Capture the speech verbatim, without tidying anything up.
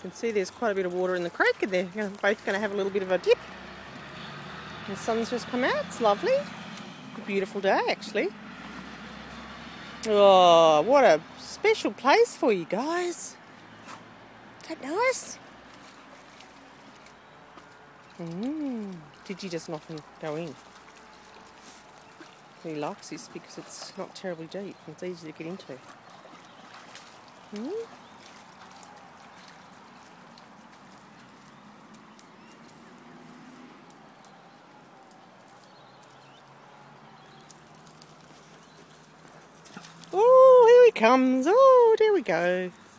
can see there's quite a bit of water in the creek, and they're gonna, both going to have a little bit of a dip. The sun's just come out. It's lovely. A beautiful day, actually. Oh, what a special place for you guys. Isn't that nice? Mm. Did you just not go in? He likes this because it's not terribly deep. It's easy to get into. Mm. Oh, here he comes. Oh, there we go.